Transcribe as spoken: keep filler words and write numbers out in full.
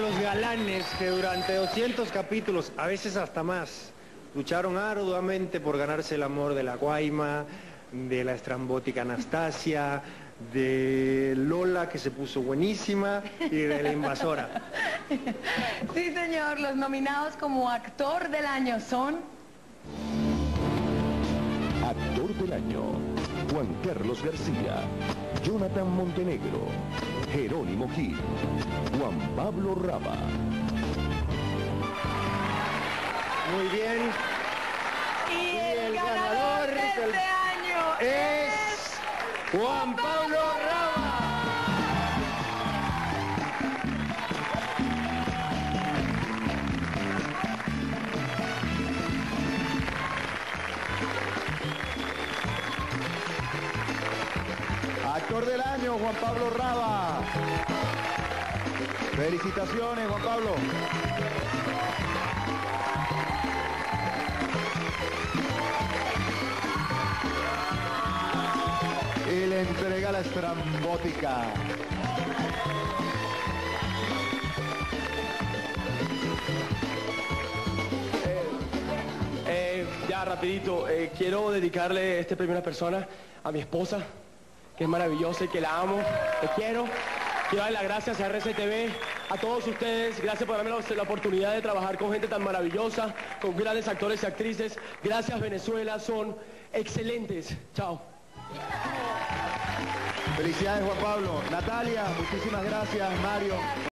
los galanes que durante doscientos capítulos, a veces hasta más, lucharon arduamente por ganarse el amor de la Guaima, de la estrambótica Anastasia, de Lola, que se puso buenísima, y de la invasora. Sí, señor, los nominados como actor del año son... Actor del año, Juan Carlos García, Jonathan Montenegro, Jerónimo Gil, Juan Pablo Raba. Muy bien. Y el, el ganador, ganador de este del- año es Juan Pablo Raba. Actor del año, Juan Pablo Raba. Felicitaciones, Juan Pablo. Y le entrega la estrambótica. Eh, ya, rapidito, eh, quiero dedicarle este premio a una persona, a mi esposa, que es maravillosa y que la amo, te quiero. Quiero darle las gracias a R C T V, a todos ustedes, gracias por darme la, la oportunidad de trabajar con gente tan maravillosa, con grandes actores y actrices. Gracias, Venezuela, son excelentes. Chao. Felicidades, Juan Pablo. Natalia, muchísimas gracias. Mario.